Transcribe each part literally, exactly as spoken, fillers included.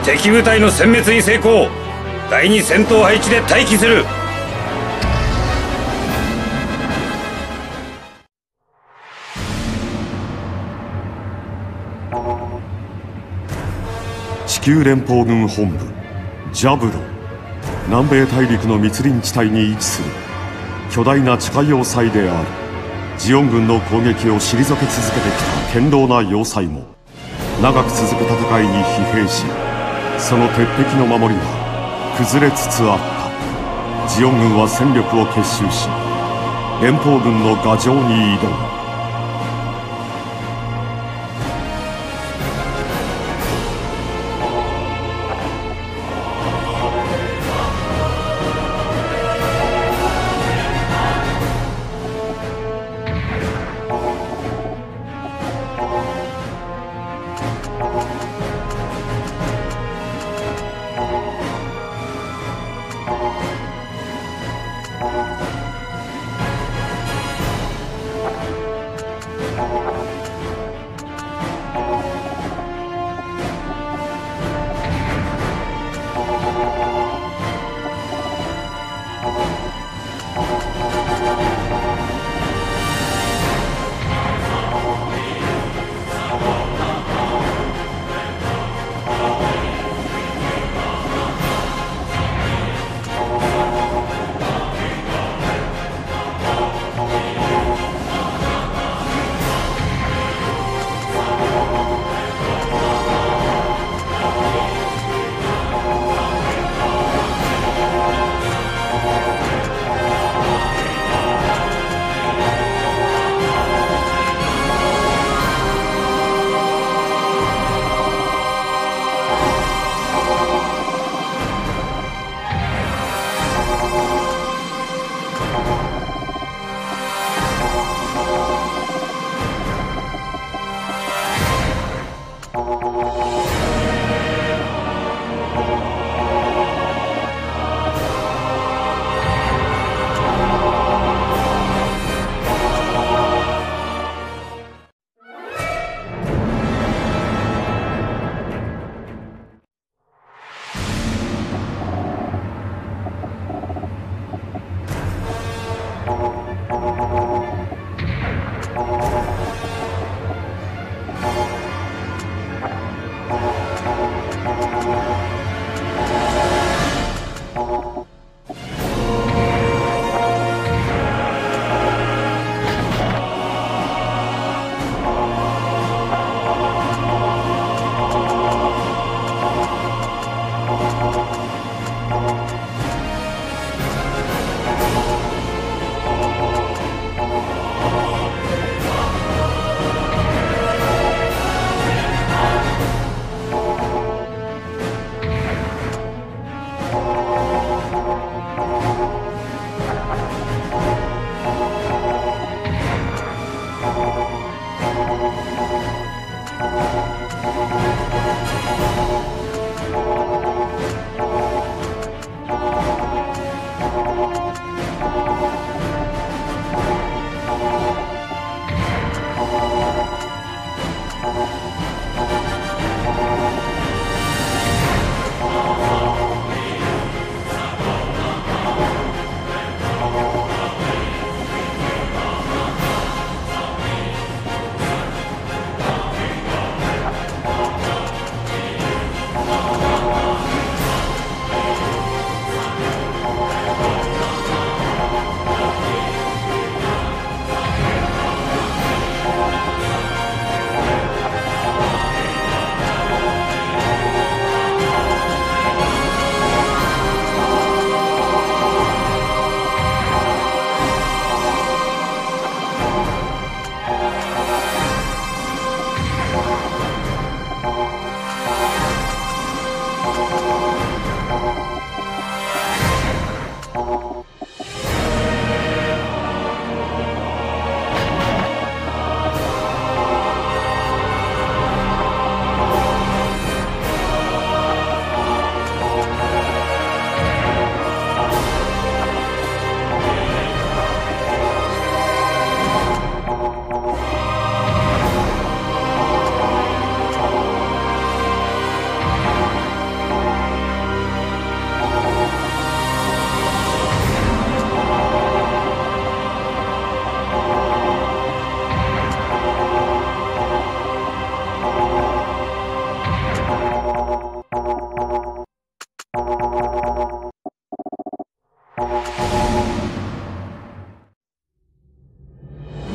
敵部隊の殲滅に成功。第二戦闘配置で待機する。 地球連邦軍本部ジャブロ。南米大陸の密林地帯に位置する巨大な地下要塞である。ジオン軍の攻撃を退け続けてきた堅牢な要塞も長く続く戦いに疲弊し、その鉄壁の守りは崩れつつあった。ジオン軍は戦力を結集し、連邦軍の牙城に挑む。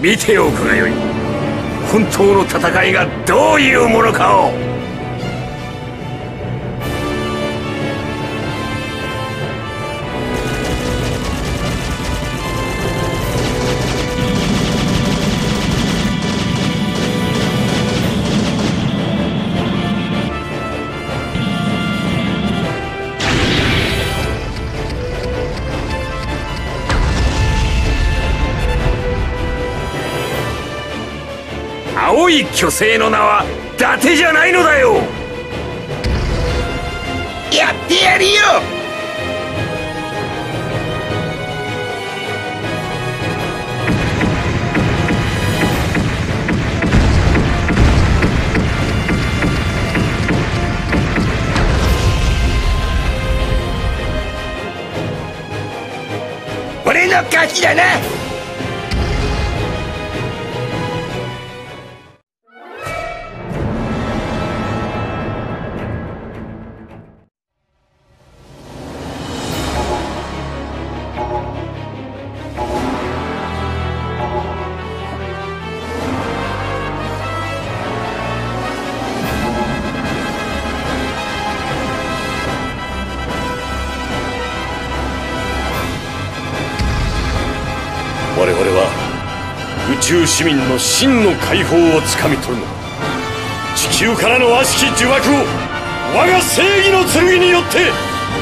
見ておくがよい。本当の戦いがどういうものかを。青い巨星の名は伊達じゃないのだよ。やってやるよ。俺の勝ちだな。 我々は宇宙市民の真の解放をつかみ取るのだ。地球からの悪しき呪縛を我が正義の剣によって。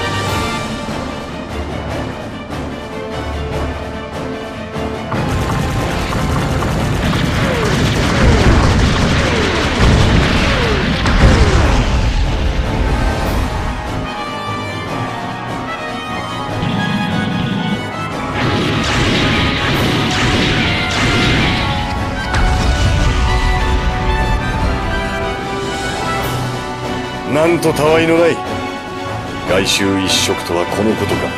なんとたわいのない外周一色とはこのことか。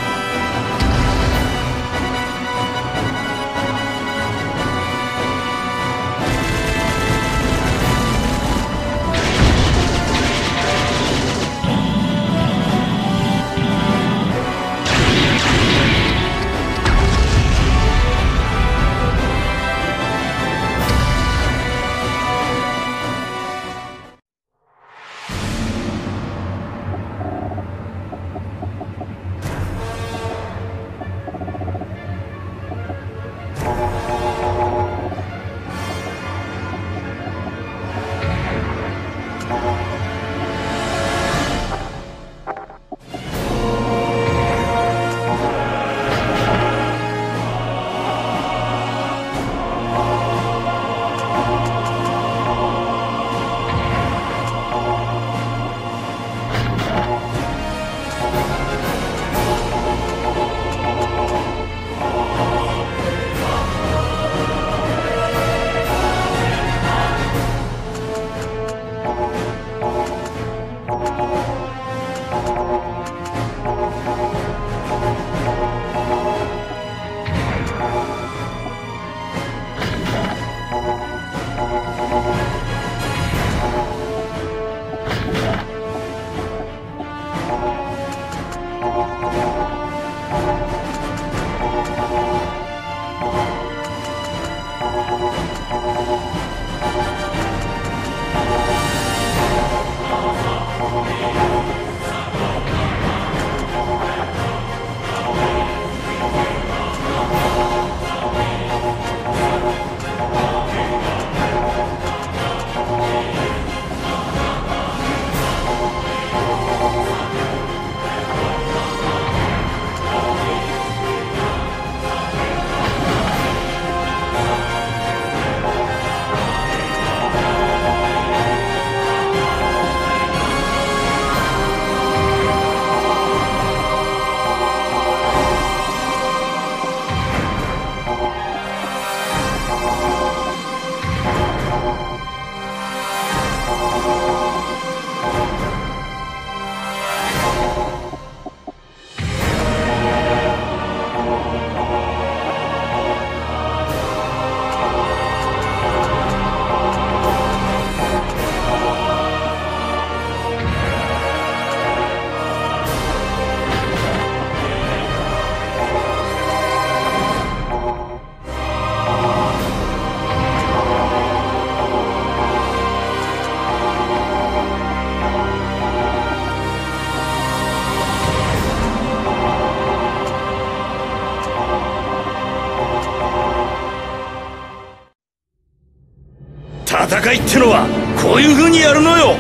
戦いってのはこういう風にやるのよ。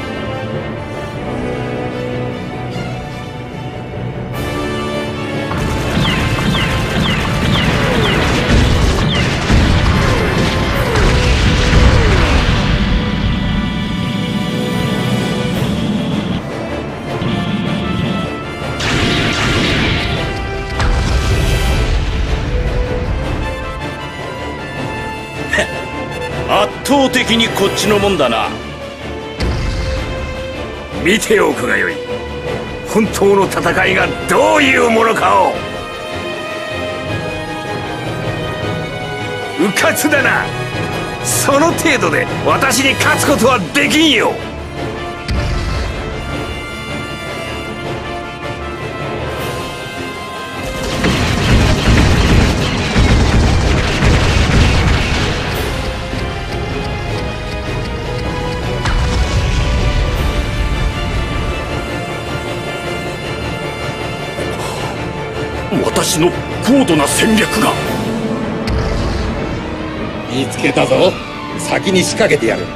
圧倒的にこっちのもんだな。見ておくがよい。本当の戦いがどういうものかを。うかつだな。その程度で私に勝つことはできんよ。私の高度な戦略が。 見つけたぞ。先に仕掛けてやる。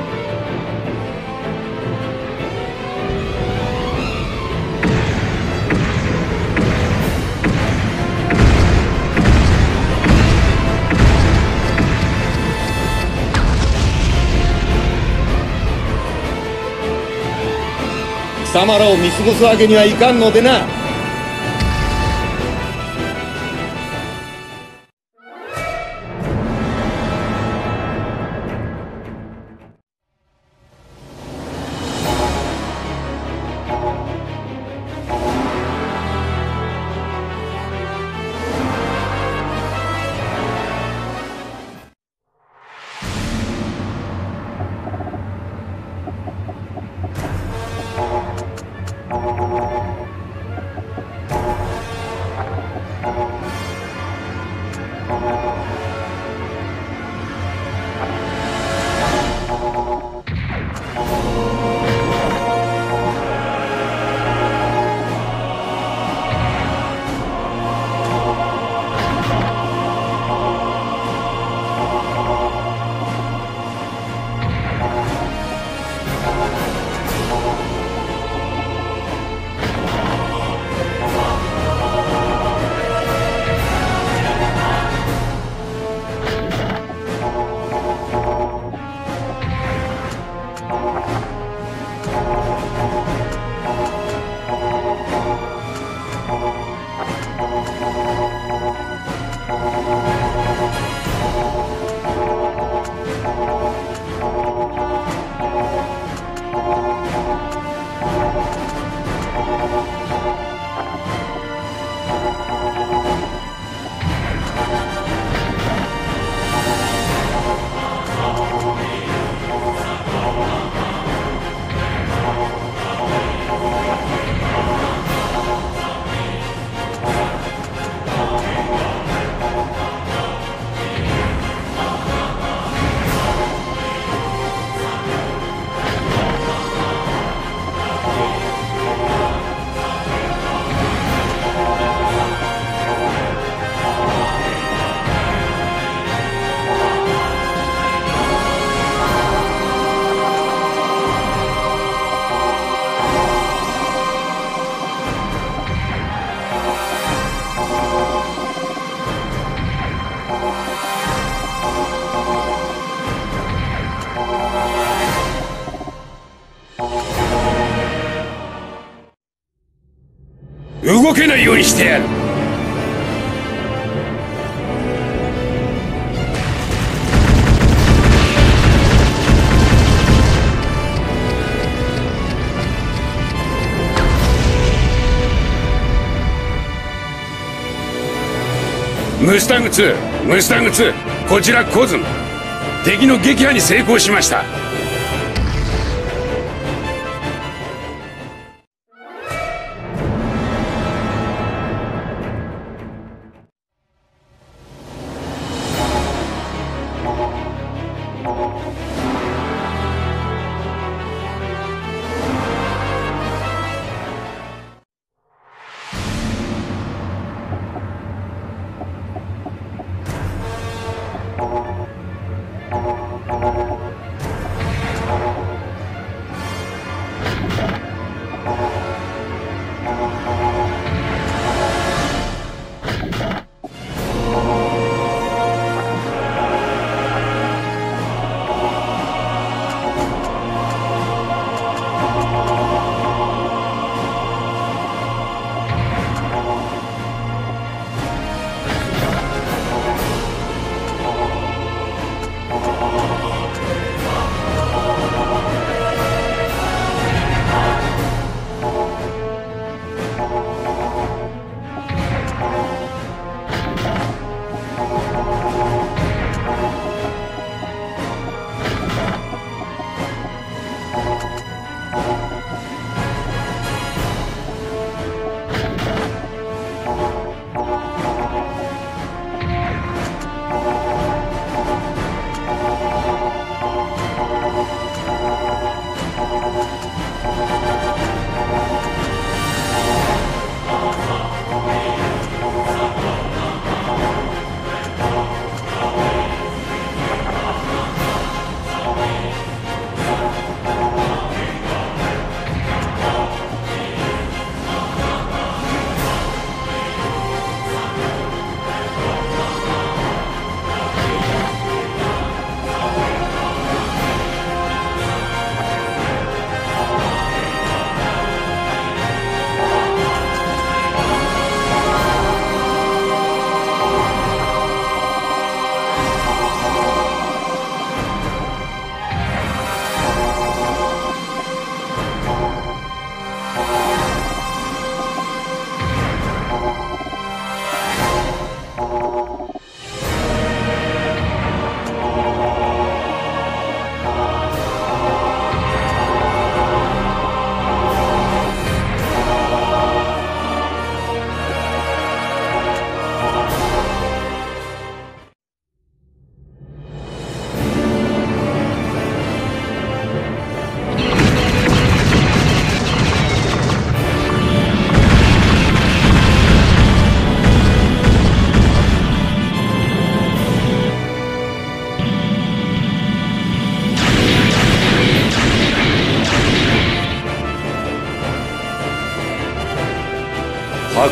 貴様らを見過ごすわけにはいかんのでな。 動けないようにしてやる。ムスタングツー、ムスタングツー、こちらコズン。敵の撃破に成功しました。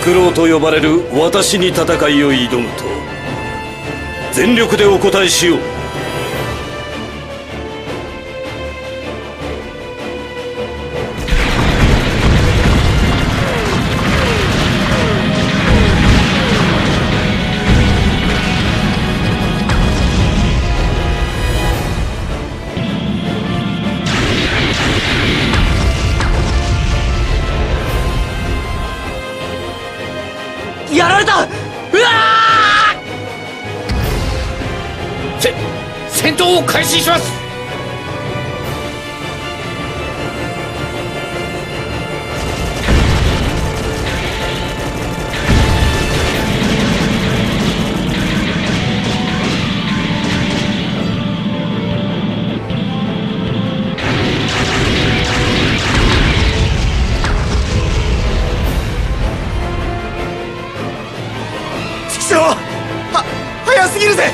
九郎と呼ばれる私に戦いを挑むと全力でお答えしよう。 やられた。うわー！せ戦闘を開始します。 は早すぎるぜ。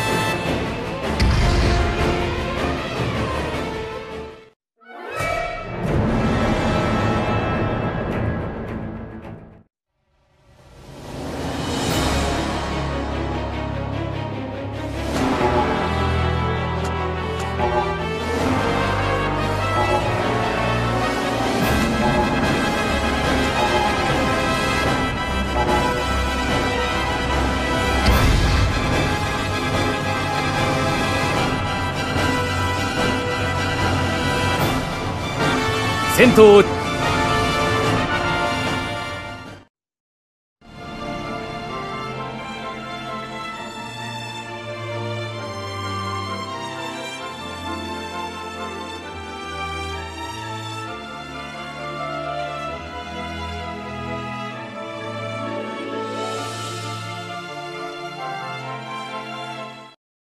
戦闘を